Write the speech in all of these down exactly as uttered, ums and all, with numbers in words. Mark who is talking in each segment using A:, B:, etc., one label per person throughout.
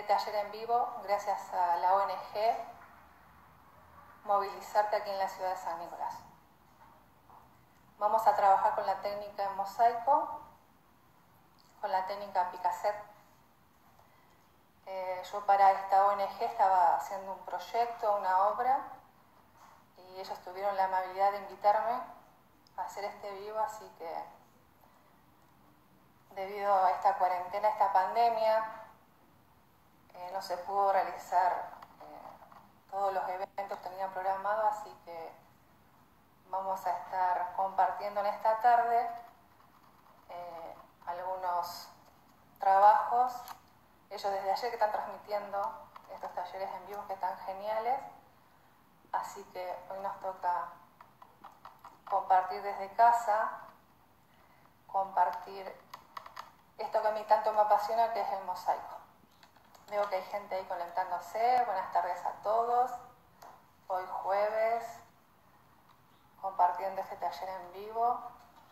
A: taller en vivo gracias a la O N G Movilizarte aquí en la ciudad de San Nicolás. Vamos a trabajar con la técnica en mosaico, con la técnica Picaset. Eh, yo para esta O N G estaba haciendo un proyecto, una obra, y ellos tuvieron la amabilidad de invitarme a hacer este vivo, así que debido a esta cuarentena, a esta pandemia, eh, no se pudo realizar eh, todos los eventos que tenían programados, así que vamos a estar compartiendo en esta tarde eh, algunos trabajos. Ellos desde ayer que están transmitiendo estos talleres en vivo que están geniales, así que hoy nos toca compartir desde casa, compartir esto que a mí tanto me apasiona, que es el mosaico. Veo que hay gente ahí conectándose. Buenas tardes a todos. Hoy jueves, compartiendo este taller en vivo.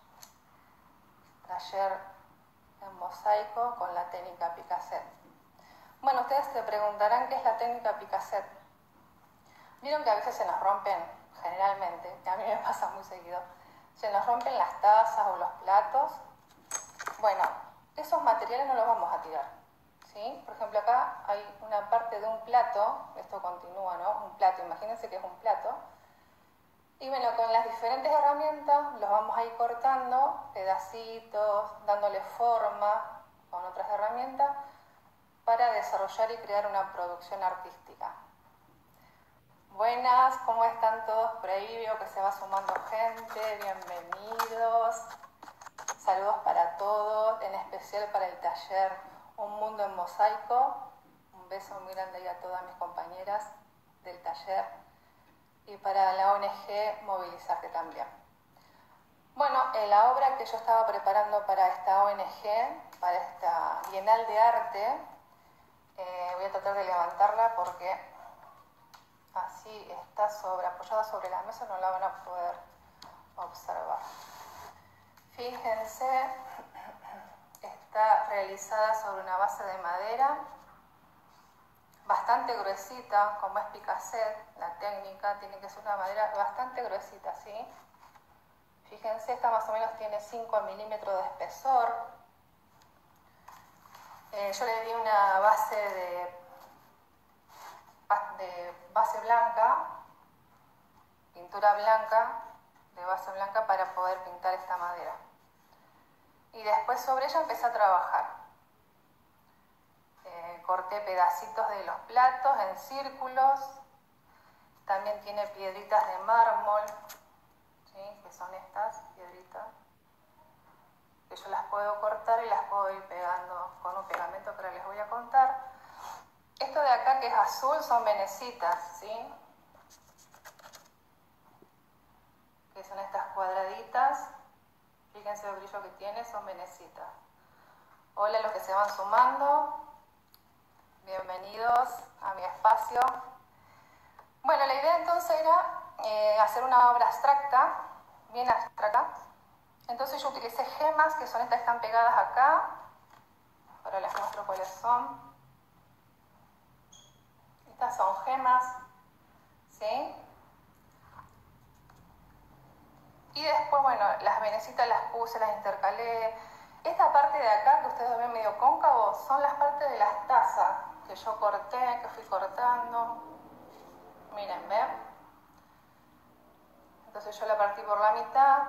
A: Taller en mosaico con la técnica Picaset. Bueno, ustedes se preguntarán qué es la técnica Picaset. Vieron que a veces se nos rompen, generalmente, que a mí me pasa muy seguido, se nos rompen las tazas o los platos. Bueno, esos materiales no los vamos a tirar, ¿sí? Por ejemplo, acá hay una parte de un plato, esto continúa, ¿no? Un plato, imagínense que es un plato. Y bueno, con las diferentes herramientas los vamos a ir cortando, pedacitos, dándole forma con otras herramientas para desarrollar y crear una producción artística. Buenas, ¿cómo están todos por ahí? Veo que se va sumando gente, bienvenidos. Saludos para todos, en especial para el taller Un Mundo en Mosaico. Un beso muy grande ahí a todas mis compañeras del taller. Y para la O N G Movilizarte también. Bueno, eh, la obra que yo estaba preparando para esta O N G, para esta Bienal de Arte, eh, voy a tratar de levantarla porque así está sobre, apoyada sobre la mesa, no la van a poder observar. Fíjense, está realizada sobre una base de madera, bastante gruesita, como es Picaset, la técnica tiene que ser una madera bastante gruesita, ¿sí? Fíjense, esta más o menos tiene cinco milímetros de espesor. Eh, yo le di una base de, de base blanca, pintura blanca, de base blanca para poder pintar esta madera. Y después sobre ella empecé a trabajar. Eh, corté pedacitos de los platos en círculos. También tiene piedritas de mármol, ¿sí? Que son estas piedritas, que yo las puedo cortar y las puedo ir pegando con un pegamento que ahora les voy a contar. Esto de acá que es azul son venecitas, ¿sí? Que son estas cuadraditas. Fíjense el brillo que tiene, son venecitas. Hola a los que se van sumando. Bienvenidos a mi espacio. Bueno, la idea entonces era eh, hacer una obra abstracta, bien abstracta. Entonces yo utilicé gemas, que son estas que están pegadas acá. Ahora les muestro cuáles son. Estas son gemas, ¿sí? Y después, bueno, las venecitas las puse, las intercalé. Esta parte de acá, que ustedes ven medio cóncavo, son las partes de las tazas que yo corté, que fui cortando. Miren, ¿ven? Entonces yo la partí por la mitad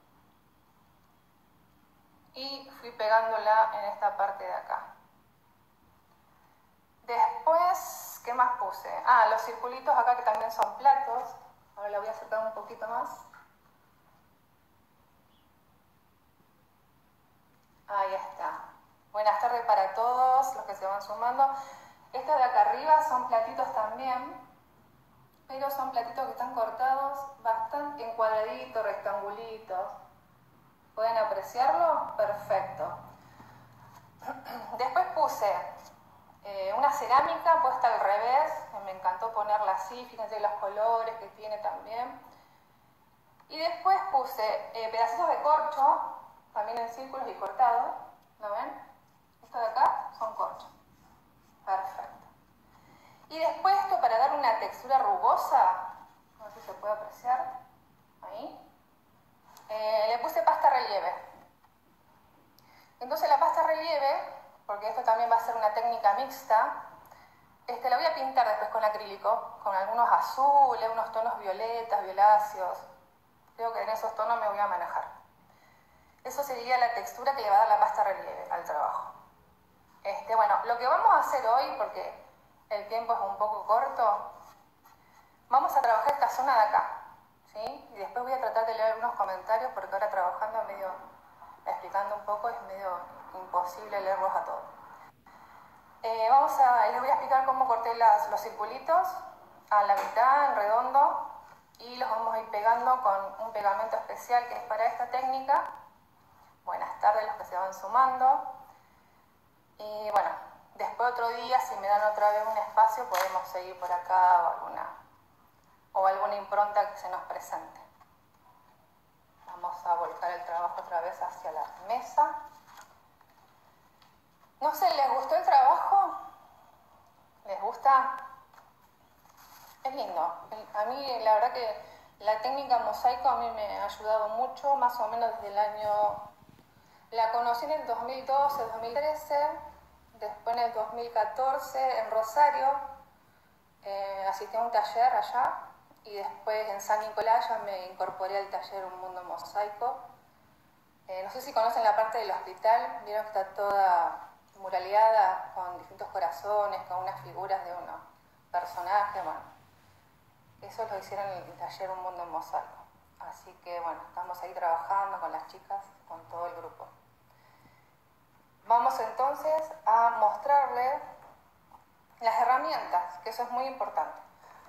A: y fui pegándola en esta parte de acá. Después, ¿qué más puse? Ah, los circulitos acá que también son platos. Ahora la voy a acercar un poquito más. Ahí está. Buenas tardes para todos los que se van sumando. Estos de acá arriba son platitos también, pero son platitos que están cortados bastante en cuadraditos, rectangulitos. ¿Pueden apreciarlo? Perfecto. Después puse eh, una cerámica puesta al revés, que me encantó ponerla así, fíjense los colores que tiene también. Y después puse eh, pedacitos de corcho, también en círculos y cortados, ¿lo ven? Esto de acá son corchos. Perfecto. Y después esto para dar una textura rugosa, no sé si se puede apreciar, ahí, eh, le puse pasta relieve. Entonces la pasta relieve, porque esto también va a ser una técnica mixta, este, la voy a pintar después con acrílico, con algunos azules, unos tonos violetas, violáceos. Creo que en esos tonos me voy a manejar. Eso sería la textura que le va a dar la pasta relieve al trabajo. Este, bueno, lo que vamos a hacer hoy, porque el tiempo es un poco corto, vamos a trabajar esta zona de acá, ¿sí? Y después voy a tratar de leer algunos comentarios, porque ahora trabajando medio, explicando un poco, es medio imposible leerlos a todos. Eh, vamos a, les voy a explicar cómo corté las, los circulitos a la mitad, en redondo, y los vamos a ir pegando con un pegamento especial que es para esta técnica. Buenas tardes los que se van sumando. Y bueno, después otro día, si me dan otra vez un espacio, podemos seguir por acá o alguna, o alguna impronta que se nos presente. Vamos a volcar el trabajo otra vez hacia la mesa. No sé, ¿les gustó el trabajo? ¿Les gusta? Es lindo. A mí la verdad que la técnica mosaico a mí me ha ayudado mucho, más o menos desde el año... La conocí en el dos mil doce, dos mil trece, después en el dos mil catorce en Rosario, eh, asistí a un taller allá y después en San Nicolás ya me incorporé al taller Un Mundo Mosaico. Eh, no sé si conocen la parte del hospital, vieron que está toda muraleada con distintos corazones, con unas figuras de unos personajes, bueno. Eso lo hicieron en el taller Un Mundo Mosaico. Así que bueno, estamos ahí trabajando con las chicas, con todo el grupo. Vamos entonces a mostrarle las herramientas, que eso es muy importante.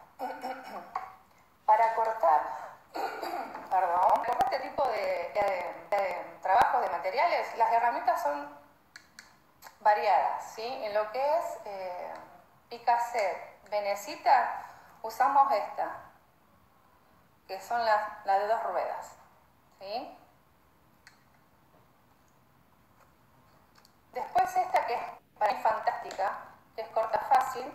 A: Para cortar, perdón, para este tipo de, de, de trabajos de materiales, las herramientas son variadas, ¿sí? En lo que es eh, Picaset, Venecita, usamos esta, que son las, las de dos ruedas, ¿sí? Después esta que es para mí fantástica, que es corta fácil.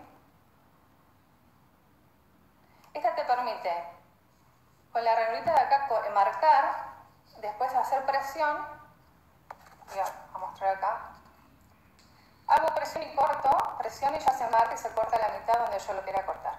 A: Esta te permite con la ranurita de acá marcar, después hacer presión. Voy a mostrar acá. Hago presión y corto, presión y ya se marca y se corta la mitad donde yo lo quiera cortar.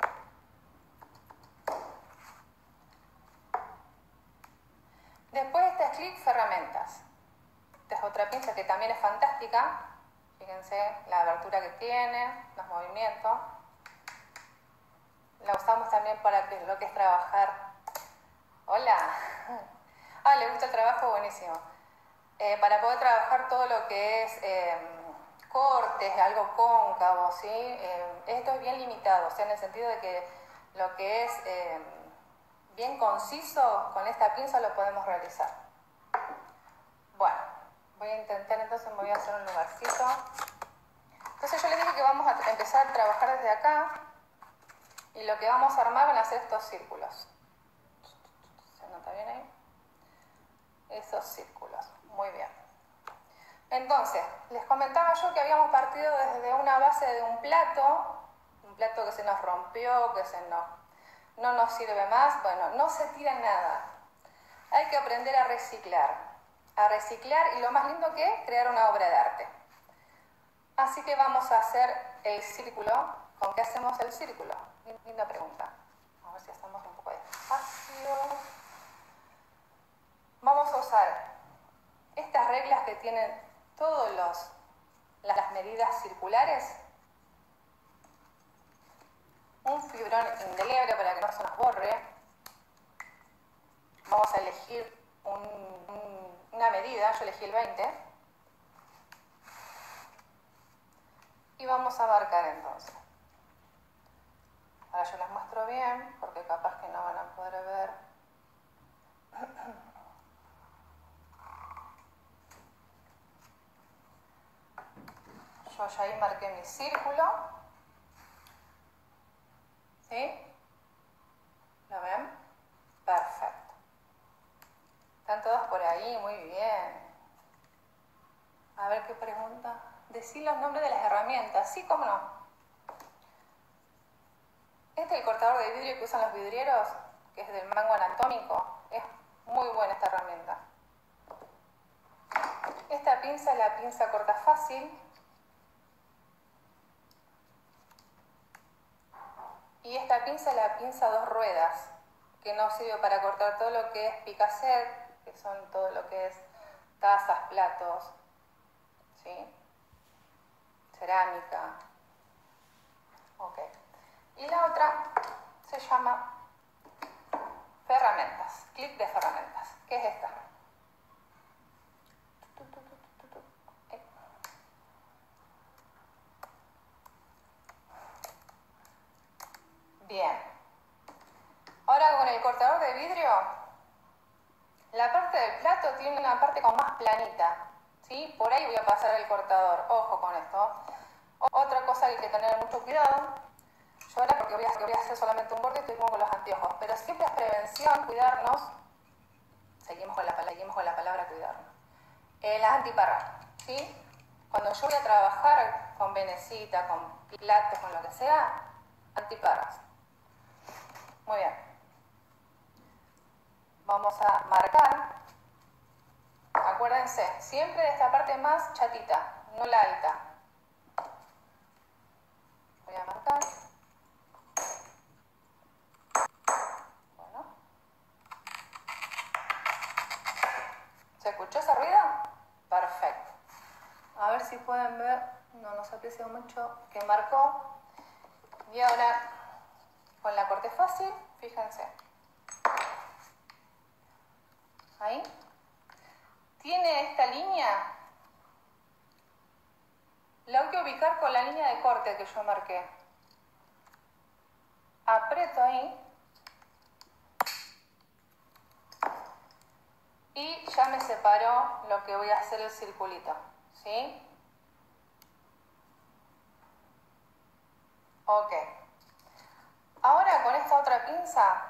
A: Después esta es clic ferramentas. Esta es otra pinza que también es fantástica. Fíjense la abertura que tiene, los movimientos. La usamos también para que, lo que es trabajar. Hola. Ah, le gusta el trabajo, buenísimo. Eh, para poder trabajar todo lo que es eh, cortes, algo cóncavo, ¿sí? Eh, esto es bien limitado, o sea, en el sentido de que lo que es eh, bien conciso, con esta pinza lo podemos realizar. Bueno, voy a intentar, entonces me voy a hacer un lugarcito. Entonces yo les dije que vamos a empezar a trabajar desde acá y lo que vamos a armar van a ser estos círculos. ¿Se nota bien ahí? Esos círculos, muy bien. Entonces, les comentaba yo que habíamos partido desde una base de un plato, un plato que se nos rompió, que se nos, no nos sirve más. Bueno, no se tira nada. Hay que aprender a reciclar. A reciclar y lo más lindo que es crear una obra de arte. Así que vamos a hacer el círculo. ¿Con qué hacemos el círculo? Linda pregunta. A ver si hacemos un poco de espacio. Vamos a usar estas reglas que tienen todas las medidas circulares. Un fibrón indeleble para que no se nos borre. Vamos a elegir un, un, una medida, yo elegí el veinte. Y vamos a marcar entonces. Ahora yo les muestro bien, porque capaz que no van a poder ver. Yo ya ahí marqué mi círculo. ¿Sí? ¿Lo ven? Perfecto. Están todos por ahí, muy bien. A ver qué pregunta. Decir los nombres de las herramientas, ¿sí? ¿Cómo no? Este es el cortador de vidrio que usan los vidrieros, que es del mango anatómico. Es muy buena esta herramienta. Esta pinza es la pinza corta fácil. Y esta pinza es la pinza dos ruedas, que nos sirve para cortar todo lo que es picaset, que son todo lo que es tazas, platos, ¿sí? Cerámica. Ok. Y la otra se llama ferramentas, clip de ferramentas. ¿Qué es esta? Bien. Ahora con el cortador de vidrio, la parte del plato tiene una parte como más planita, ¿sí? Por ahí voy a pasar el cortador, ojo con esto. Otra cosa que hay que tener mucho cuidado, yo ahora porque voy a, voy a hacer solamente un borde estoy como con los anteojos, pero siempre es prevención, cuidarnos, seguimos con la, seguimos con la palabra cuidarnos. Eh, las antiparras, ¿sí? Cuando yo voy a trabajar con venecita, con platos, con lo que sea, antiparras. Muy bien. Vamos a marcar, acuérdense, siempre de esta parte más chatita, no la alta. Voy a marcar. Bueno. ¿Se escuchó ese ruido? Perfecto. A ver si pueden ver, no nos aprecia mucho, que marcó. Y ahora, con la corte fácil, fíjense. Ahí. Tiene esta línea. La voy a ubicar con la línea de corte que yo marqué. Aprieto ahí. Y ya me separó lo que voy a hacer el circulito. ¿Sí? Ok. Ahora con esta otra pinza,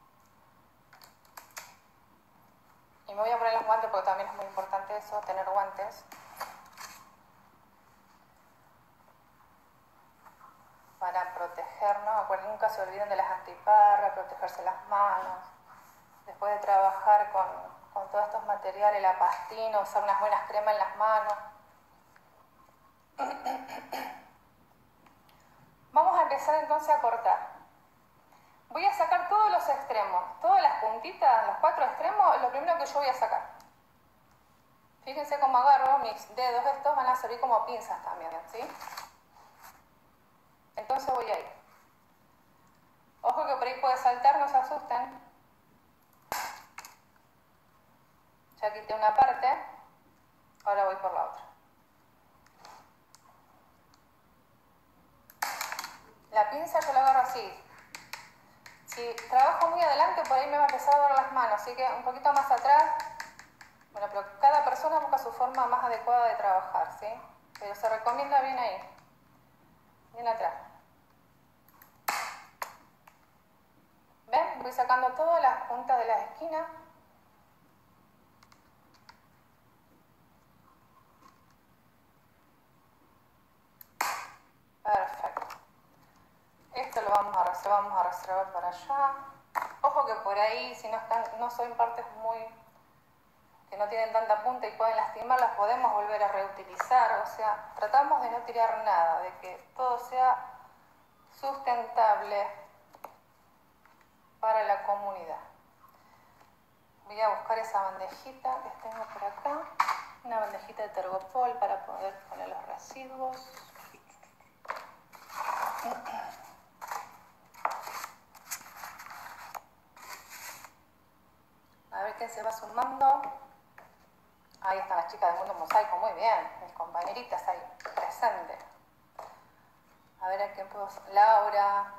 A: y me voy a poner los guantes porque también es muy importante eso, tener guantes. Para protegernos, acuérdense, nunca se olviden de las antiparras, protegerse las manos. Después de trabajar con, con todos estos materiales, la pastina, usar unas buenas cremas en las manos. Vamos a empezar entonces a cortar. Voy a sacar todos los extremos, todas las puntitas, los cuatro extremos, es lo primero que yo voy a sacar. Fíjense cómo agarro, mis dedos estos van a servir como pinzas también, ¿sí? Entonces voy a ir. Ojo que por ahí puede saltar, no se asusten. Ya quité una parte, ahora voy por la otra. La pinza yo la agarro así. Si trabajo muy adelante, por ahí me va a empezar a dar las manos, así que un poquito más atrás. Bueno, pero cada persona busca su forma más adecuada de trabajar, ¿sí? Pero se recomienda bien ahí, bien atrás. ¿Ven? Voy sacando todas las puntas de las esquinas. Perfecto. Esto lo vamos a reservar, vamos a reservar para allá. Ojo que por ahí, si no, están, no son partes muy que no tienen tanta punta y pueden lastimar, las podemos volver a reutilizar. O sea, tratamos de no tirar nada, de que todo sea sustentable para la comunidad. Voy a buscar esa bandejita que tengo por acá, una bandejita de tergopol para poder poner los residuos. A ver quién se va sumando. Ahí están las chicas del Mundo Mosaico, muy bien, mis compañeritas ahí presentes. A ver a quién puedo... Laura,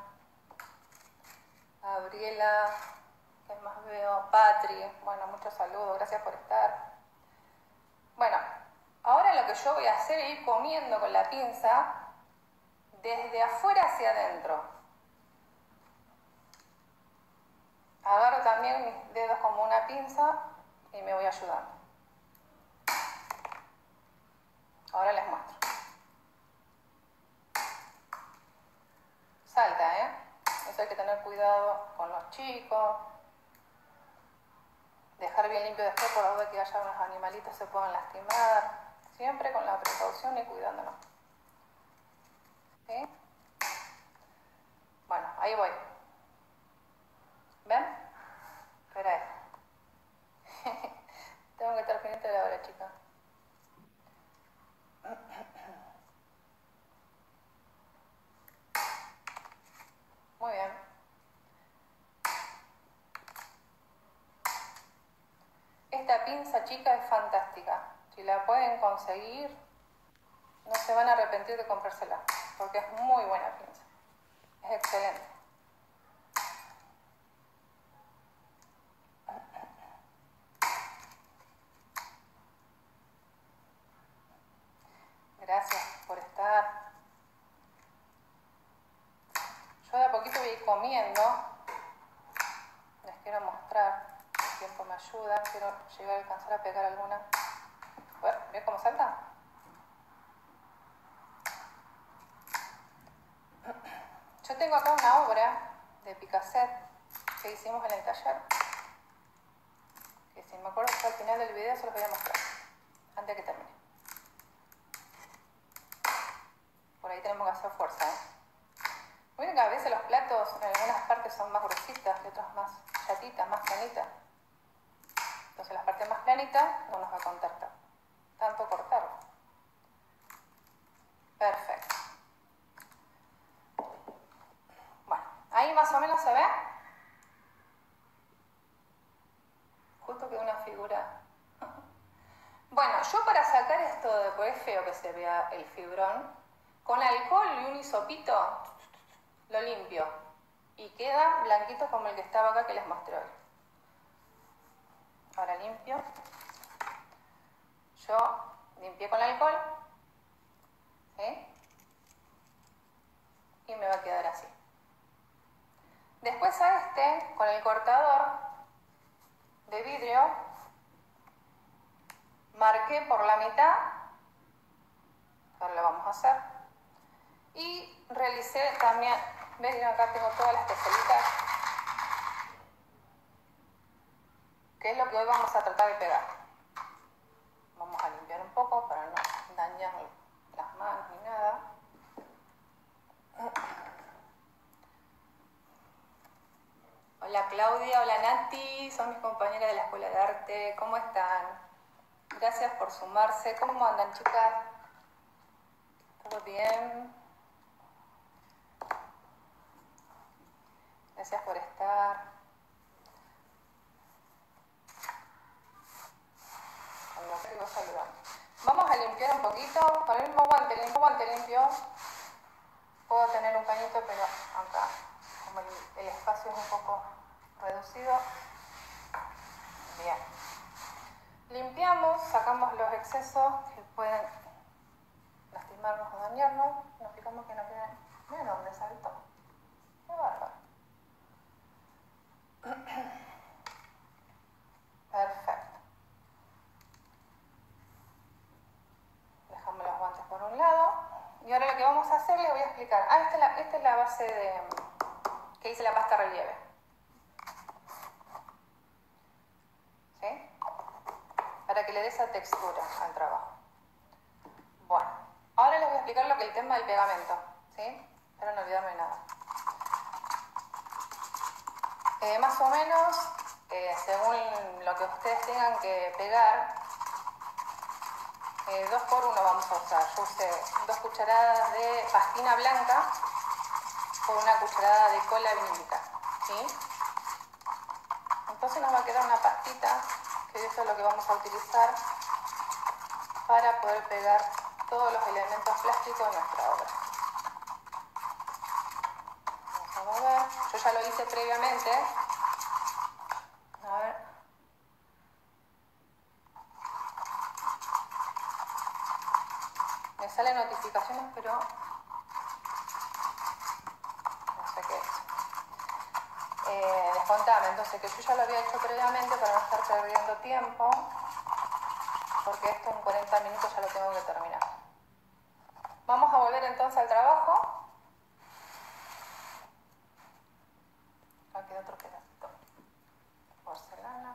A: Gabriela, ¿quién más veo? Patri, bueno, muchos saludos, gracias por estar. Bueno, ahora lo que yo voy a hacer es ir comiendo con la pinza desde afuera hacia adentro. Agarro también mis dedos como una pinza y me voy ayudando. Ahora les muestro. Salta, ¿eh? Eso eso hay que tener cuidado con los chicos. Dejar bien limpio después por la duda que haya unos animalitos se puedan lastimar. Siempre con la precaución y cuidándonos. ¿Sí? Bueno, ahí voy. ¿Ven? Espera ahí. Tengo que estar pendiente de la hora, chica. Muy bien. Esta pinza, chica, es fantástica. Si la pueden conseguir, no se van a arrepentir de comprársela, porque es muy buena pinza. Es excelente. Gracias por estar. Yo de a poquito voy a ir comiendo. Les quiero mostrar. El tiempo me ayuda. Quiero llegar a alcanzar a pegar alguna. Bueno, ¿ves cómo salta? Yo tengo acá una obra de Picasso que hicimos en el taller. Que si me acuerdo que al final del video se los voy a mostrar. Antes de que termine. Por ahí tenemos que hacer fuerza, ¿eh? Miren que a veces los platos en algunas partes son más gruesitas y otras más chatitas, más planitas. Entonces las partes más planitas no nos va a contactar. Tanto cortarlo. Perfecto. Bueno, ahí más o menos se ve. Justo quedó una figura. Bueno, yo para sacar esto de, pues es feo que se vea el fibrón, con alcohol y un hisopito lo limpio y queda blanquito como el que estaba acá que les mostré hoy. Ahora limpio. Yo limpié con alcohol, ¿sí? Y me va a quedar así. Después a este, con el cortador de vidrio, marqué por la mitad, ahora lo vamos a hacer, y realicé también, ven acá tengo todas las pecelitas, que es lo que hoy vamos a tratar de pegar. Vamos a limpiar un poco para no dañar las manos ni nada. Hola Claudia, hola Nati, son mis compañeras de la Escuela de Arte, ¿cómo están? Gracias por sumarse, ¿cómo andan chicas? ¿Todo bien? Gracias por estar. Vamos a limpiar un poquito, con el mismo guante, el mismo guante limpio. Puedo tener un pañito, pero acá, como el, el espacio es un poco reducido. Bien. Limpiamos, sacamos los excesos que pueden lastimarnos o dañarnos. Nos fijamos que no queden. Miren dónde saltó. Qué bárbaro. Perfecto. Dejamos los guantes por un lado. Y ahora lo que vamos a hacer, les voy a explicar. Ah, esta es la, esta es la base de que hice la pasta relieve. ¿Sí? Para que le dé esa textura al trabajo. Bueno, ahora les voy a explicar lo que es el tema del pegamento. ¿Sí? Espero no olvidarme de nada. Eh, más o menos, eh, según lo que ustedes tengan que pegar, eh, dos por uno vamos a usar. Yo usé dos cucharadas de pastina blanca por una cucharada de cola vinílica. ¿Sí? Entonces nos va a quedar una pastita, que eso es lo que vamos a utilizar para poder pegar todos los elementos plásticos de nuestra obra. Vamos a mover. Yo ya lo hice previamente. A ver. Me salen notificaciones, pero no sé qué es. Eh, les contaba entonces que yo ya lo había hecho previamente para no estar perdiendo tiempo, porque esto en cuarenta minutos ya lo tengo que terminar. Vamos a volver entonces al trabajo. queda otro pedacito. Porcelana.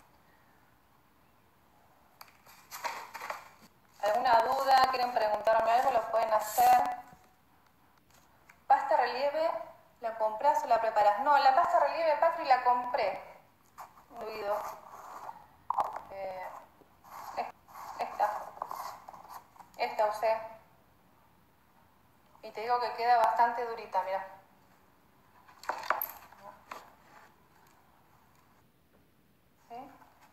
A: ¿Alguna duda? ¿Quieren preguntarme algo? Lo pueden hacer. ¿Pasta relieve la compras o la preparas? No, la pasta relieve, Patri, la compré. Olvido. Eh, esta. Esta usé. Y te digo que queda bastante durita, mira. ¿Sí?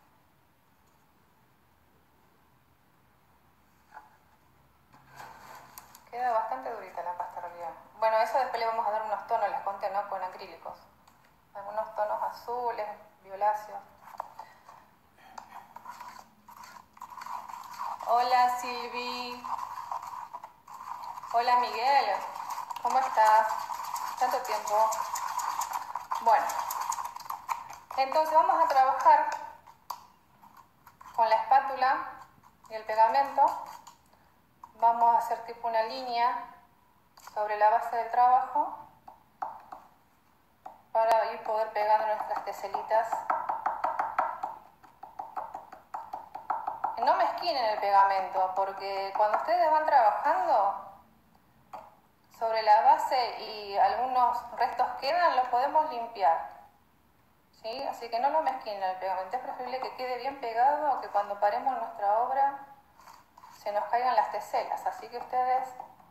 A: Queda bastante durita la pasta relieve. Bueno, eso después le vamos a dar unos tonos, les conté, ¿no? Con acrílicos. Algunos tonos azules, violáceos. Hola Silvi. Hola Miguel. ¿Cómo estás? Tanto tiempo. Bueno, entonces vamos a trabajar con la espátula y el pegamento. Vamos a hacer tipo una línea sobre la base del trabajo para ir poder pegando nuestras teselitas. No mezquinen el pegamento, porque cuando ustedes van trabajando sobre la base y algunos restos quedan, los podemos limpiar, ¿sí? Así que no lo mezquinen el pegamento. Es preferible que quede bien pegado o que cuando paremos nuestra obra se nos caigan las teselas. Así que ustedes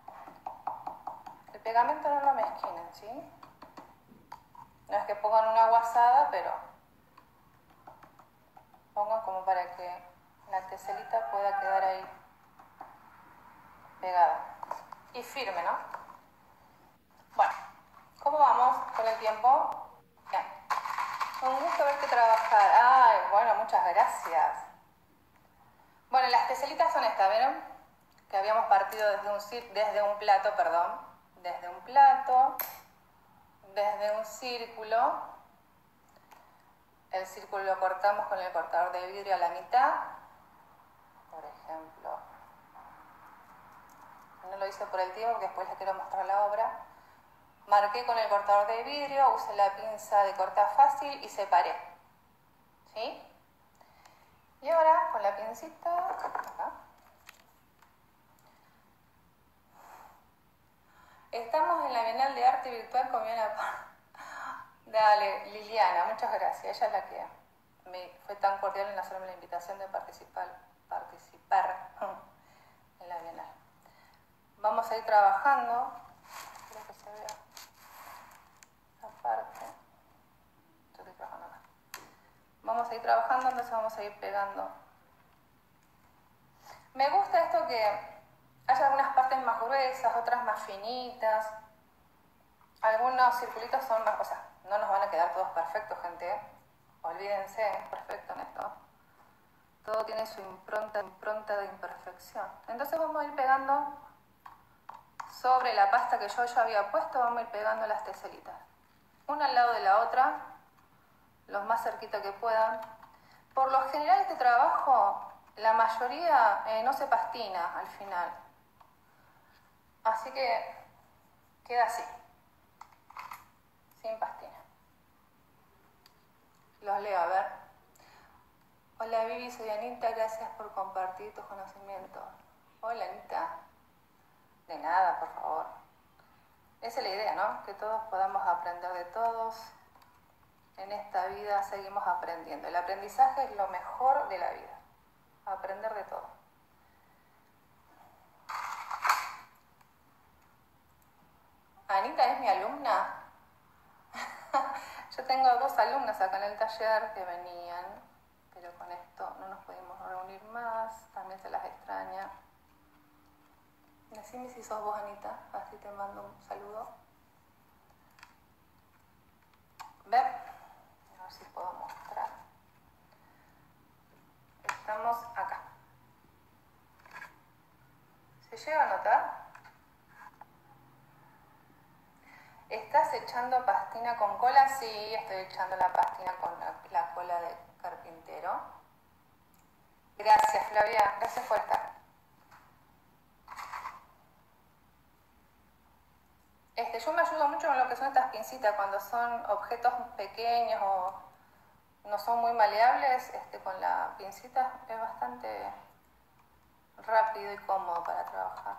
A: el pegamento no lo mezquinen, ¿sí? No es que pongan una guasada, pero pongan como para que la teselita pueda quedar ahí pegada y firme, ¿no? Bueno, ¿cómo vamos con el tiempo? Bien. Un gusto verte trabajar. Ay, bueno, muchas gracias. Bueno, las teselitas son estas, ¿vieron? Que habíamos partido desde un, desde un plato, perdón. Desde un plato, desde un círculo. El círculo lo cortamos con el cortador de vidrio a la mitad. Por ejemplo. No lo hice por el tiempo porque después les quiero mostrar la obra. Marqué con el cortador de vidrio, usé la pinza de cortar fácil y separé. ¿Sí? Y ahora con la pincita, acá. Estamos en la Bienal de Arte Virtual con Viana. Dale, Liliana, muchas gracias. Ella es la que me fue tan cordial en hacerme la invitación de participar, participar en la Bienal. Vamos a ir trabajando. Quiero que se vea esta parte. Yo estoy trabajando acá. Vamos a ir trabajando, entonces vamos a ir pegando. Me gusta esto que hay algunas partes más gruesas, otras más finitas. Algunos circulitos son más, o sea, no nos van a quedar todos perfectos, gente. Olvídense, es perfecto en esto. Todo tiene su impronta, impronta de imperfección. Entonces vamos a ir pegando sobre la pasta que yo ya había puesto, vamos a ir pegando las teselitas. Una al lado de la otra, los más cerquita que puedan. Por lo general este trabajo, la mayoría eh, no se pastina al final. Así que queda así, sin pastina. Los leo, a ver. Hola Vivi, soy Anita, gracias por compartir tus conocimientos. Hola Anita. De nada, por favor. Esa es la idea, ¿no? Que todos podamos aprender de todos. En esta vida seguimos aprendiendo. El aprendizaje es lo mejor de la vida. Aprender de todo. Anita es mi alumna. Yo tengo dos alumnas acá en el taller que venían, pero con esto no nos pudimos reunir más. También se las extraña. Decime si sos vos, Anita, así te mando un saludo. Ver, a ver si puedo mostrar. Estamos acá. ¿Se llega a notar? ¿Estás echando pastina con cola? Sí, estoy echando la pastina con la, la cola de carpintero. Gracias, Flavia. Gracias por estar. Este, yo me ayudo mucho con lo que son estas pincitas, cuando son objetos pequeños o no son muy maleables, este, con la pincita es bastante rápido y cómodo para trabajar.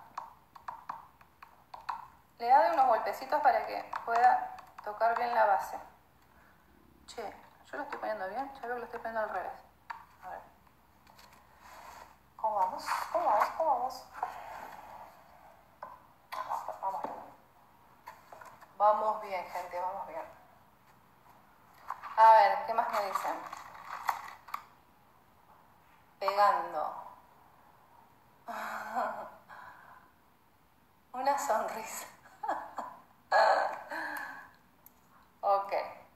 A: Le da unos golpecitos para que pueda tocar bien la base. Che, yo lo estoy poniendo bien, ya veo que lo estoy poniendo al revés. A ver. ¿Cómo vamos? ¿Cómo vamos? ¿Cómo vamos? Vamos, vamos bien. Vamos bien, gente, vamos bien. A ver, ¿qué más me dicen? Pegando. Una sonrisa. Ok.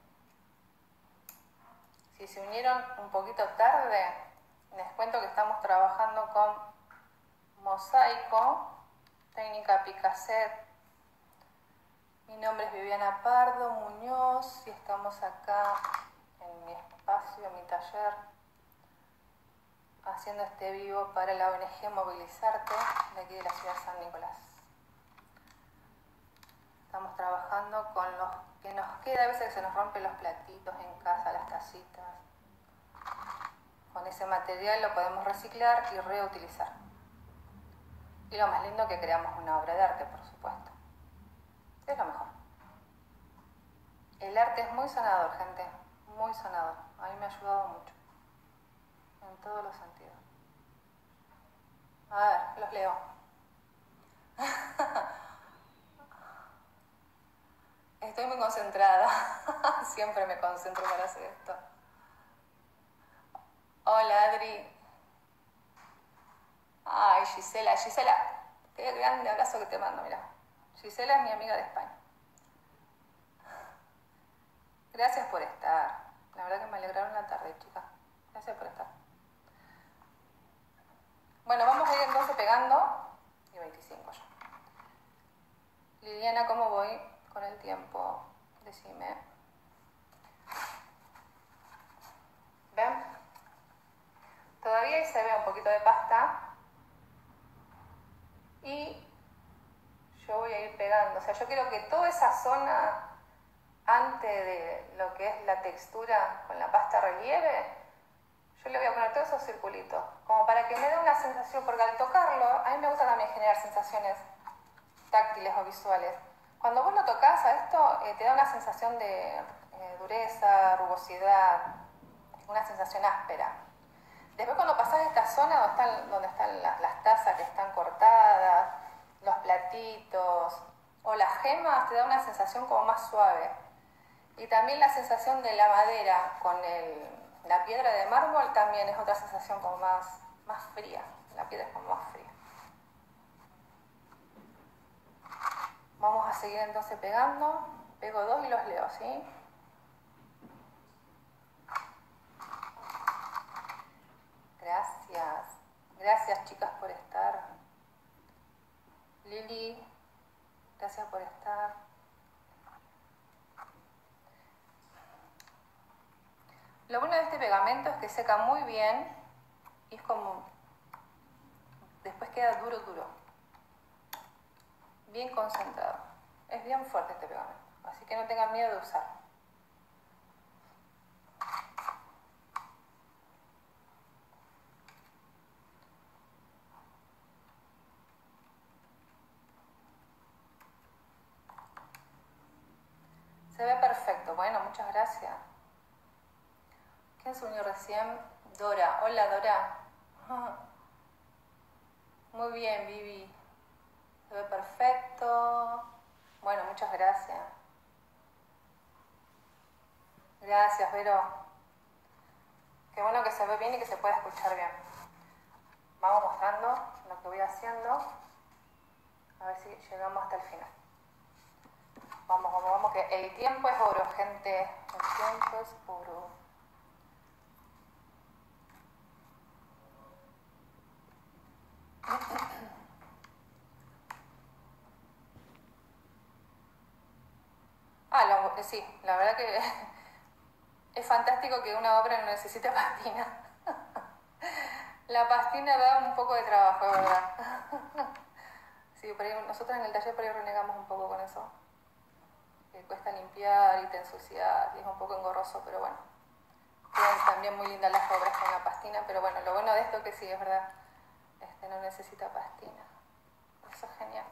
A: Si se unieron un poquito tarde, les cuento que estamos trabajando con mosaico, técnica Picaset. Mi nombre es Viviana Pardo Muñoz y estamos acá en mi espacio, en mi taller, haciendo este vivo para la O N G Movilizarte, de aquí de la ciudad de San Nicolás. Estamos trabajando con los que nos queda, a veces que se nos rompen los platitos en casa, las tacitas. Con ese material lo podemos reciclar y reutilizar. Y lo más lindo que creamos una obra de arte, por supuesto. Es lo mejor. El arte es muy sanador, gente. Muy sanador. A mí me ha ayudado mucho. En todos los sentidos. A ver, los leo. Estoy muy concentrada. Siempre me concentro para hacer esto. Hola, Adri. Ay, Gisela. Gisela, qué grande abrazo que te mando, mira. Gisela es mi amiga de España. Gracias por estar. La verdad que me alegraron la tarde, chicas. Gracias por estar. Bueno, vamos a ir entonces pegando. Y veinticinco ya. Liliana, ¿cómo voy con el tiempo? Decime. ¿Ven? Todavía ahí se ve un poquito de pasta. Y yo voy a ir pegando. O sea, yo quiero que toda esa zona, antes de lo que es la textura con la pasta relieve, yo le voy a poner todos esos circulitos, como para que me dé una sensación, porque al tocarlo, a mí me gusta también generar sensaciones táctiles o visuales. Cuando vos lo tocas a esto, eh, te da una sensación de eh, dureza, rugosidad, una sensación áspera. Después cuando pasás esta zona donde están, donde están las, las tazas que están cortadas, los platitos o las gemas, te da una sensación como más suave. Y también la sensación de la madera con el, la piedra de mármol también es otra sensación como más, más fría. La piedra es como más fría. Vamos a seguir entonces pegando. Pego dos y los leo, ¿sí? Gracias. Gracias, chicas, por estar. Lili, gracias por estar. Lo bueno de este pegamento es que seca muy bien y es como... después queda duro, duro. Bien concentrado. Es bien fuerte este pegamento, así que no tengan miedo de usarlo. Se ve perfecto. Bueno, muchas gracias. ¿Quién se unió recién? Dora. Hola, Dora. Muy bien, Vivi. Se ve perfecto. Bueno, muchas gracias. Gracias, Vero. Qué bueno que se ve bien y que se pueda escuchar bien. Vamos mostrando lo que voy haciendo. A ver si llegamos hasta el final. Vamos, vamos, vamos, que el tiempo es oro, gente. El tiempo es oro. Ah, lo, sí, la verdad que es fantástico que una obra no necesite pastina. La pastina da un poco de trabajo, ¿verdad? Sí, por ahí, nosotros en el taller por ahí renegamos un poco con eso. que cuesta limpiar y te ensucias y es un poco engorroso, pero bueno. Quedan también muy lindas las obras con la pastina, pero bueno, lo bueno de esto es que sí, es verdad, este, no necesita pastina. Eso es genial.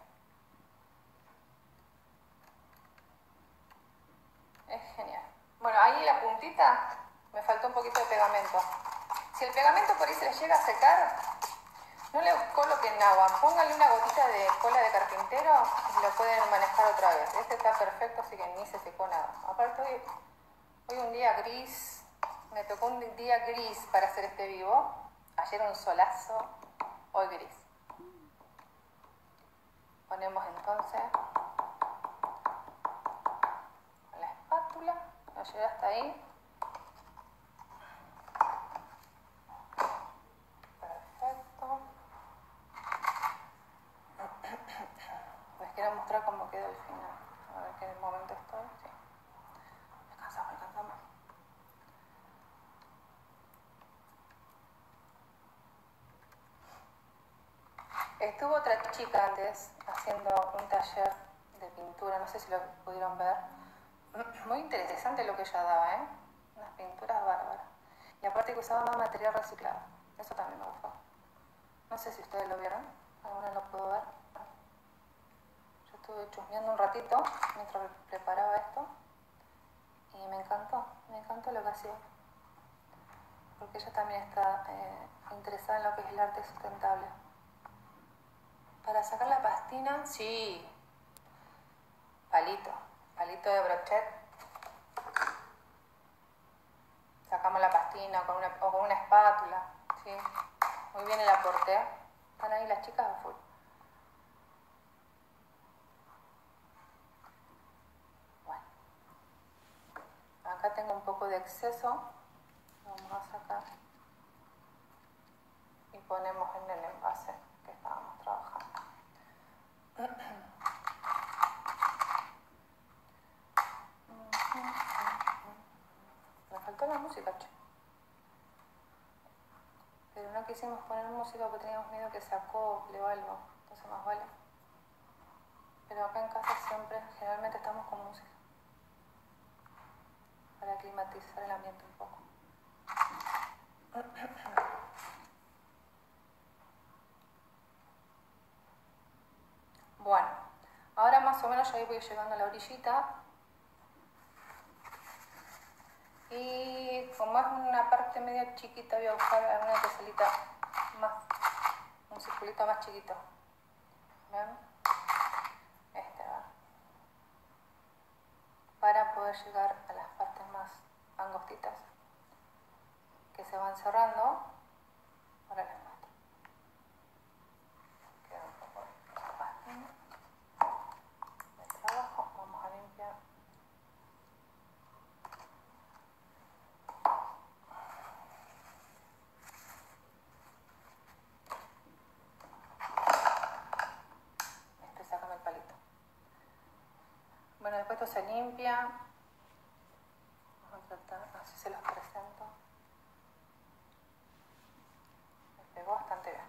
A: Es genial. Bueno, ahí la puntita me faltó un poquito de pegamento. Si el pegamento por ahí se le llega a secar, no le coloquen agua, pónganle una gotita de cola de carpintero y lo pueden manejar otra vez. Este está perfecto, así que ni se secó nada. Aparte hoy, hoy un día gris, me tocó un día gris para hacer este vivo. Ayer un solazo, hoy gris. Ponemos entonces con la espátula, no llega hasta ahí. Perfecto. Les quiero mostrar cómo quedó el final. A ver que en el momento estoy. Sí. Descansamos, descansamos. Estuvo otra chica antes haciendo un taller de pintura, no sé si lo pudieron ver. Muy interesante lo que ella daba, ¿eh? Unas pinturas bárbaras. Y aparte que usaba más material reciclado. Eso también me gustó. No sé si ustedes lo vieron. ¿Alguna lo pudo ver? Yo estuve chusmeando un ratito mientras preparaba esto. Y me encantó. Me encantó lo que hacía. Porque ella también está eh, interesada en lo que es el arte sustentable. Para sacar la pastina, sí. Palito. Palito de brochet. Sacamos la pastina con una, o con una espátula. ¿Sí? Muy bien el aporte. Están ahí las chicas a full. Bueno. Acá tengo un poco de exceso. Lo vamos a sacar. Y ponemos en el envase que estábamos trabajando. Me faltó la música, che. Pero no quisimos poner música porque teníamos miedo que se acople o algo. Entonces más vale. Pero acá en casa siempre, generalmente estamos con música. Para climatizar el ambiente un poco. Bueno, ahora más o menos ya voy llegando a la orillita. Y como es una parte media chiquita, voy a buscar alguna teselita más, un circulito más chiquito. ¿Ven? Este va. Para poder llegar a las partes más angostitas que se van cerrando. Ahora les muestro. Queda un poco de pastina de trabajo. Vamos a limpiar. Este, sácame el palito. Bueno, después esto se limpia. Vamos a tratar, así se los presento. Me pegó bastante bien.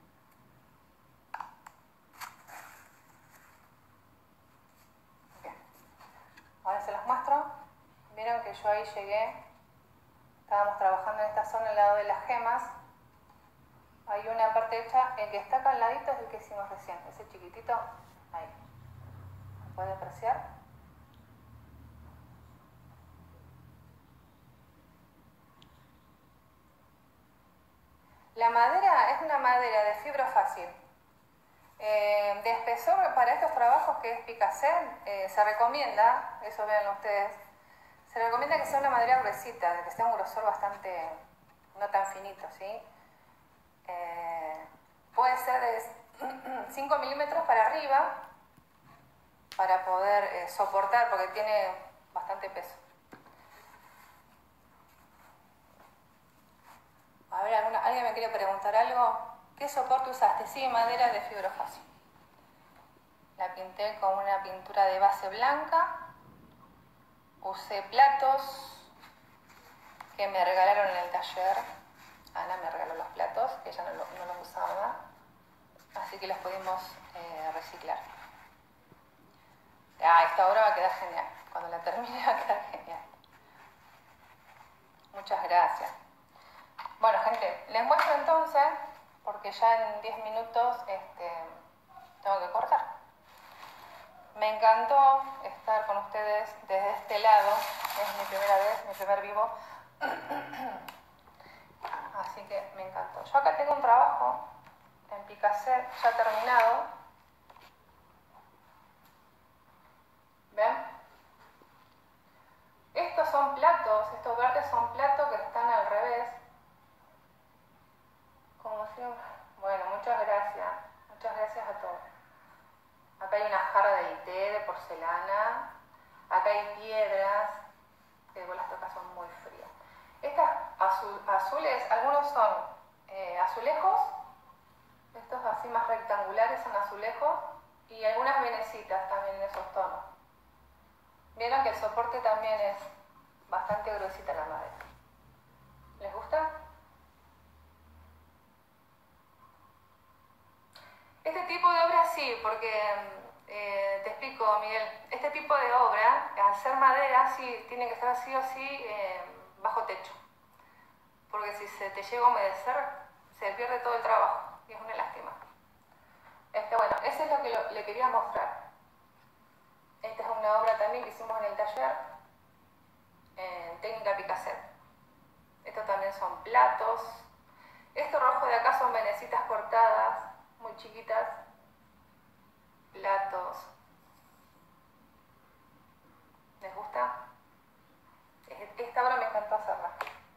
A: Bien. Ahora se los muestro. Vieron que yo ahí llegué. Estábamos trabajando en esta zona al lado de las gemas. Hay una parte hecha, el que está acá al ladito es el que hicimos recién. Ese chiquitito, ahí. ¿Se puede apreciar? La madera es una madera de fibra fácil. Eh, de espesor para estos trabajos que es Picassé, eh, se recomienda, eso véanlo ustedes, se recomienda que sea una madera gruesita, de que sea un grosor bastante, no tan finito, ¿sí? Eh, puede ser de cinco milímetros para arriba, para poder eh, soportar, porque tiene bastante peso. A ver, ¿alguna, ¿alguien me quiere preguntar algo? ¿Qué soporte usaste? Sí, madera de fibra fácil. La pinté con una pintura de base blanca. Usé platos que me regalaron en el taller. Ana me regaló los platos, que ella no, lo, no los usaba. Así que los pudimos eh, reciclar. Ah, esta obra va a quedar genial. Cuando la termine va a quedar genial. Muchas gracias. Bueno, gente, les muestro entonces, porque ya en diez minutos este, tengo que cortar. Me encantó estar con ustedes desde este lado. Es mi primera vez, mi primer vivo. Así que me encantó. Yo acá tengo un trabajo en Picaset ya terminado. ¿Ven? Estos son platos, estos verdes son platos que están al revés. Como si... Bueno, muchas gracias. Muchas gracias a todos. Acá hay una jarra de té de porcelana. Acá hay piedras, que vos las tocas son muy frías. Estas azul, azules, algunos son eh, azulejos. Estos así más rectangulares son azulejos. Y algunas venecitas también en esos tonos. Vieron que el soporte también es bastante gruesita la madera. ¿Les gusta? Este tipo de obra sí, porque eh, te explico, Miguel, este tipo de obra, al ser madera, sí, tiene que estar sí o sí eh, bajo techo. Porque si se te llega a humedecer, se pierde todo el trabajo y es una lástima. Este, bueno, eso es lo que lo, le quería mostrar. Esta es una obra también que hicimos en el taller, en técnica Picaset. Estos también son platos. Esto rojo de acá son venecitas cortadas, muy chiquitas. Platos. ¿Les gusta? Esta obra me encantó hacerla.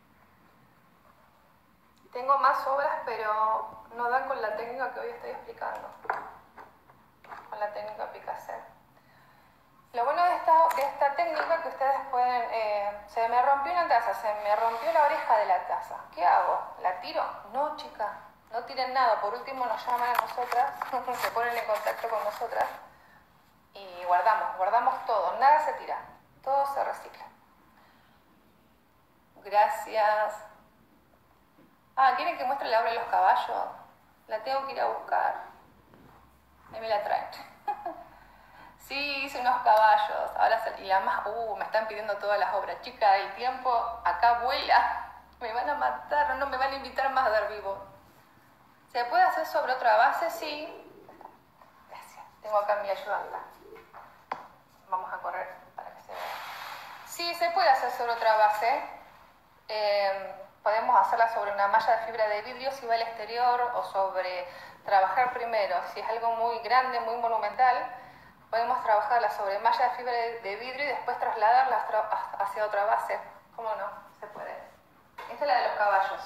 A: Tengo más obras, pero no dan con la técnica que hoy estoy explicando. Con la técnica Picaset. Lo bueno de esta, de esta técnica que ustedes pueden... Eh, se me rompió una taza, se me rompió la oreja de la taza. ¿Qué hago? ¿La tiro? No, chica, no tiren nada. Por último nos llaman a nosotras, se ponen en contacto con nosotras y guardamos, guardamos todo. Nada se tira, todo se recicla. Gracias. Ah, ¿quieren que muestre la obra de los caballos? La tengo que ir a buscar. Ahí me la traen. Sí, hice unos caballos. Ahora y la más... Uh, me están pidiendo todas las obras. Chica, el tiempo acá vuela. Me van a matar, no me van a invitar más a dar vivo. ¿Se puede hacer sobre otra base? Sí. Gracias. Tengo acá mi ayudanta. Vamos a correr para que se vea. Sí, se puede hacer sobre otra base. Eh, podemos hacerla sobre una malla de fibra de vidrio si va al exterior, o sobre trabajar primero. Si es algo muy grande, muy monumental, podemos trabajarla sobre malla de fibra de vidrio y después trasladarla hacia otra base. ¿Cómo no? Se puede. Esta es la de los caballos.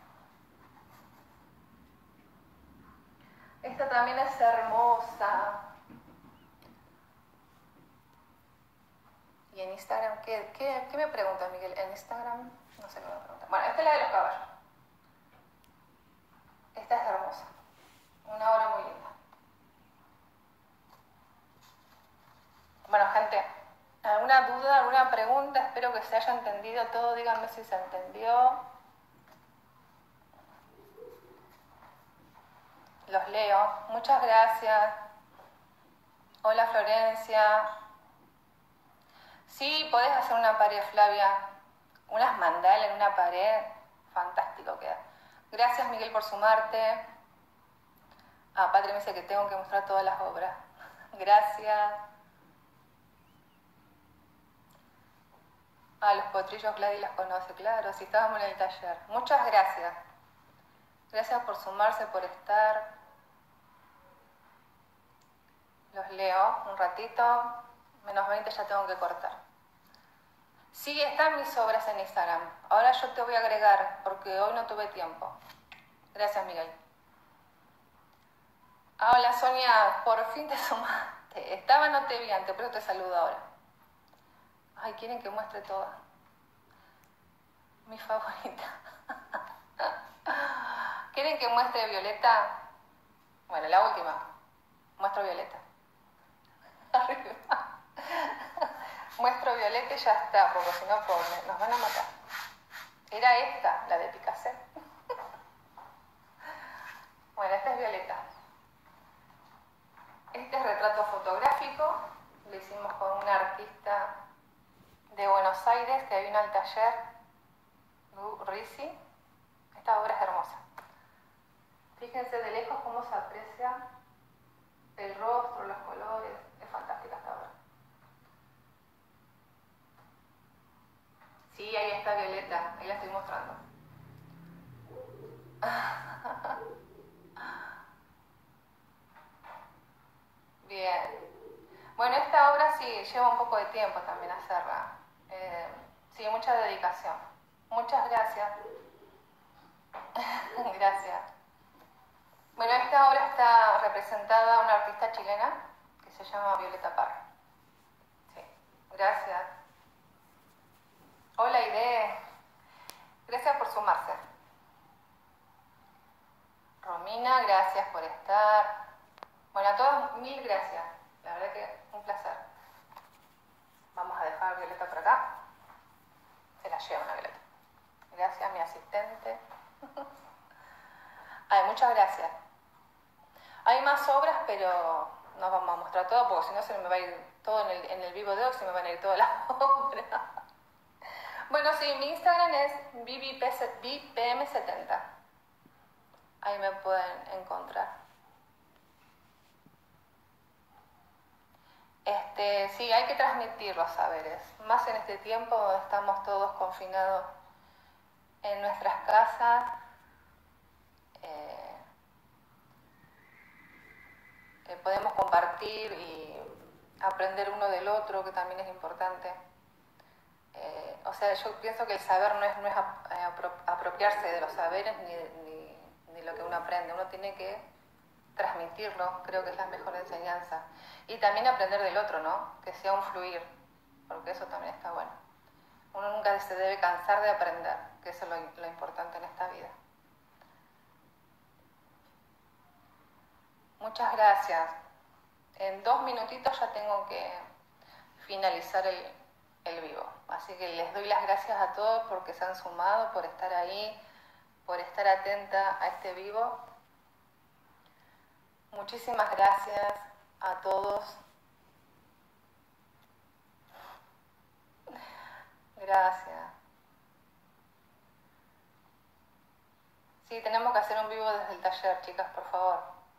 A: Esta también es hermosa. ¿Y en Instagram? ¿Qué, qué, qué me pregunta, Miguel? ¿En Instagram? No sé qué me pregunta. Bueno, esta es la de los caballos. Esta es hermosa. Una obra muy linda. Bueno, gente, ¿alguna duda, alguna pregunta? Espero que se haya entendido todo. Díganme si se entendió. Los leo. Muchas gracias. Hola, Florencia. Sí, podés hacer una pared, Flavia. Unas mandalas en una pared. Fantástico queda. Gracias, Miguel, por sumarte. Ah, Patri me dice que tengo que mostrar todas las obras. Gracias. Ah, los potrillos Gladys los conoce, claro, si estábamos en el taller. Muchas gracias. Gracias por sumarse, por estar. Los leo un ratito. Menos veinte ya tengo que cortar. Sí, están mis obras en Instagram. Ahora yo te voy a agregar, porque hoy no tuve tiempo. Gracias, Miguel. Ah, hola, Sonia, por fin te sumaste. Estaba, no te vi antes, pero te saludo ahora. Ay, quieren que muestre toda. Mi favorita. ¿Quieren que muestre Violeta? Bueno, la última. Muestro Violeta. Arriba. Muestro Violeta y ya está, porque si no, pobre, nos van a matar. Era esta, la de Picaset. Bueno, esta es Violeta. Este es retrato fotográfico. Lo hicimos con una artista de Buenos Aires que vino al taller, Lu Risi. Esta obra es hermosa. Fíjense de lejos cómo se aprecia el rostro, los colores. Es fantástica esta obra. Sí, ahí está Violeta, ahí la estoy mostrando. Bien. Bueno, esta obra sí lleva un poco de tiempo también hacerla. Eh, sí, mucha dedicación. Muchas gracias. Gracias. Bueno, esta obra está representada a una artista chilena que se llama Violeta Parra. Sí, gracias. Hola, Ide. Gracias por sumarse. Romina, gracias por estar. Bueno, a todos mil gracias. La verdad que un placer. Vamos a dejar a Violeta por acá. Se la lleva una Violeta. Gracias, mi asistente. Ay, muchas gracias. Hay más obras, pero no vamos a mostrar todo porque si no se me va a ir todo en el, en el vivo de hoy, se me van a ir todas las obras. Bueno, sí, mi Instagram es B P M setenta. Ahí me pueden encontrar. Este, sí, hay que transmitir los saberes, más en este tiempo donde estamos todos confinados en nuestras casas. Eh, eh, podemos compartir y aprender uno del otro, que también es importante. Eh, o sea, yo pienso que el saber no es, no es apropiarse de los saberes ni, ni, ni lo que uno aprende, uno tiene que transmitirlo, creo que es la mejor enseñanza. Y también aprender del otro, ¿no? Que sea un fluir, porque eso también está bueno. Uno nunca se debe cansar de aprender, que eso es lo, lo importante en esta vida. Muchas gracias. En dos minutitos ya tengo que finalizar el, el vivo. Así que les doy las gracias a todos porque se han sumado, por estar ahí, por estar atenta a este vivo. Muchísimas gracias a todos. Gracias. Sí, tenemos que hacer un vivo desde el taller, chicas, por favor.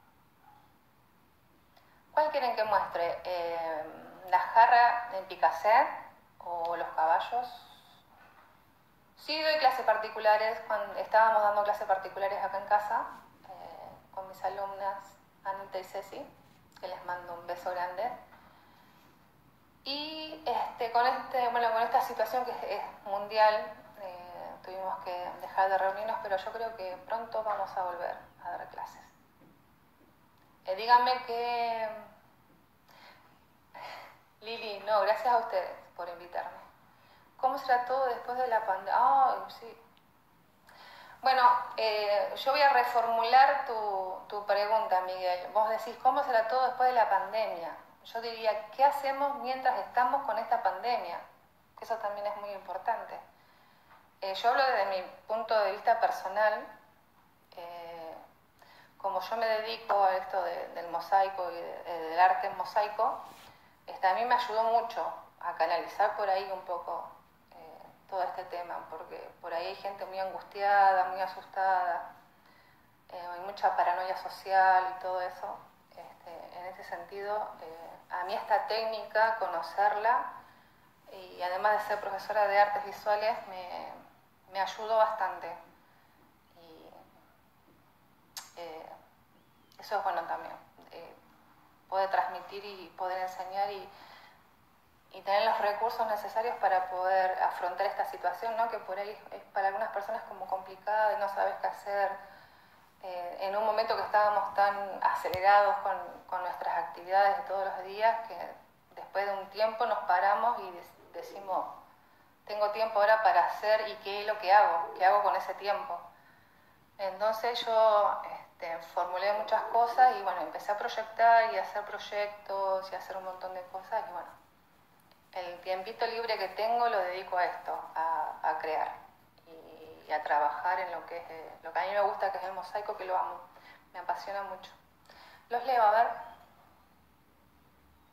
A: ¿Cuál quieren que muestre? Eh, ¿La jarra en Picasso o los caballos? Sí, doy clases particulares. Cuando estábamos dando clases particulares acá en casa eh, con mis alumnas Anita y Ceci, que les mando un beso grande. Y este, con, este, bueno, con esta situación que es, es mundial, eh, tuvimos que dejar de reunirnos, pero yo creo que pronto vamos a volver a dar clases. Eh, díganme que... Lili, no, gracias a ustedes por invitarme. ¿Cómo será todo después de la pandemia? Ah, sí. Bueno, eh, yo voy a reformular tu, tu pregunta, Miguel. Vos decís, ¿cómo será todo después de la pandemia? Yo diría, ¿qué hacemos mientras estamos con esta pandemia? Que eso también es muy importante. Eh, yo hablo desde mi punto de vista personal. Eh, como yo me dedico a esto de, del mosaico y de, de, del arte en mosaico, este, a mí me ayudó mucho a canalizar por ahí un poco eh, todo este tema, porque por ahí hay gente muy angustiada, muy asustada, eh, hay mucha paranoia social y todo eso. Este, en ese sentido, eh, a mí esta técnica, conocerla, y además de ser profesora de artes visuales, me, me ayudó bastante. Y eh, eso es bueno también. Eh, poder transmitir y poder enseñar y, y tener los recursos necesarios para poder afrontar esta situación, ¿no? Que por ahí es para algunas personas como complicada y no sabes qué hacer. Eh, en un momento que estábamos tan acelerados con, con nuestras actividades de todos los días, que después de un tiempo nos paramos y decimos, tengo tiempo ahora para hacer y qué es lo que hago, qué hago con ese tiempo. Entonces yo este, formulé muchas cosas y bueno, empecé a proyectar y a hacer proyectos y a hacer un montón de cosas y bueno, el tiempito libre que tengo lo dedico a esto, a, a crear y, y a trabajar en lo que es, eh, lo que a mí me gusta, que es el mosaico, que lo amo, me apasiona mucho. Los leo, a ver.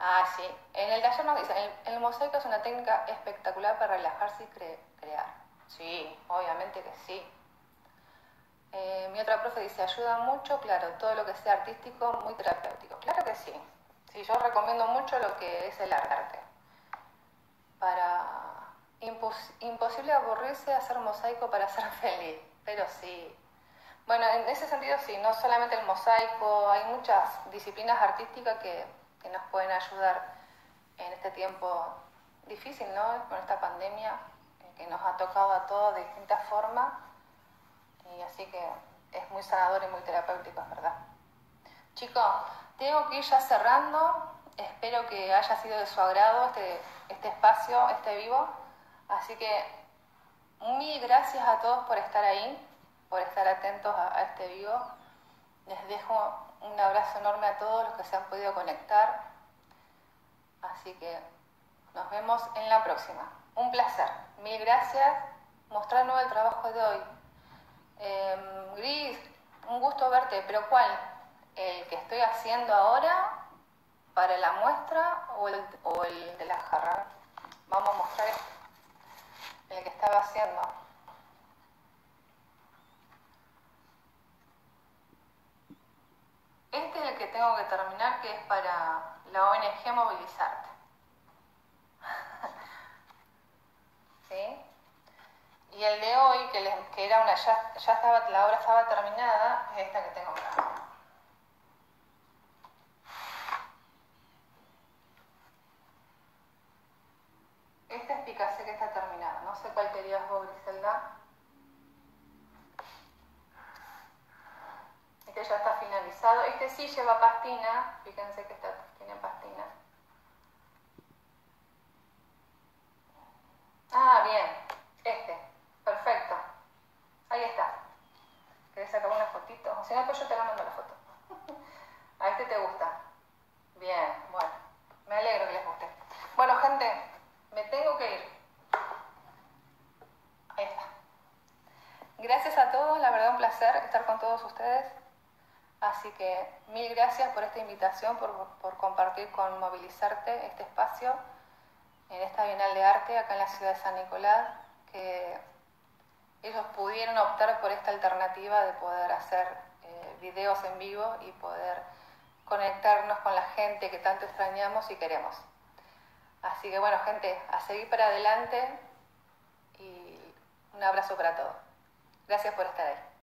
A: Ah, sí. En el taller nos dicen, el, el mosaico es una técnica espectacular para relajarse y cre crear. Sí, obviamente que sí. Eh, mi otra profe dice, ayuda mucho, claro, todo lo que sea artístico, muy terapéutico. Claro que sí. Sí, yo recomiendo mucho lo que es el arte. Para impos imposible aburrirse de hacer mosaico para ser feliz, pero sí. Bueno, en ese sentido sí, no solamente el mosaico, hay muchas disciplinas artísticas que, que nos pueden ayudar en este tiempo difícil, ¿no? Con esta pandemia eh, que nos ha tocado a todos de distintas formas, y así que es muy sanador y muy terapéutico, es verdad. Chicos, tengo que ir ya cerrando. Espero que haya sido de su agrado este, este espacio, este vivo. Así que mil gracias a todos por estar ahí, por estar atentos a, a este vivo. Les dejo un abrazo enorme a todos los que se han podido conectar. Así que nos vemos en la próxima. Un placer. Mil gracias. Mostrar nuevo el trabajo de hoy. Eh, Gris, un gusto verte, pero ¿cuál? ¿El que estoy haciendo ahora para la muestra o el, o el de la jarra? Vamos a mostrar este, el que estaba haciendo. Este es el que tengo que terminar, que es para la O N G Movilizarte. ¿Sí? Y el de hoy, que, les, que era una, ya, ya estaba, la obra estaba terminada, es esta que tengo acá. Este es Picasso que está terminado. No sé cuál querías vos, Griselda. Este ya está finalizado. Este sí lleva pastina. Fíjense que está, tiene pastina. Ah, bien. Este. Perfecto. Ahí está. ¿Querés sacar una fotito? O si no, pues yo te la mando la foto. A este te gusta. Bien, bueno. Me alegro que les guste. Bueno, gente, me tengo que ir. Ahí está. Gracias a todos, la verdad un placer estar con todos ustedes. Así que mil gracias por esta invitación, por, por compartir con Movilizarte este espacio en esta Bienal de Arte acá en la ciudad de San Nicolás, que ellos pudieron optar por esta alternativa de poder hacer eh, videos en vivo y poder conectarnos con la gente que tanto extrañamos y queremos. Así que bueno, gente, a seguir para adelante y un abrazo para todos. Gracias por estar ahí.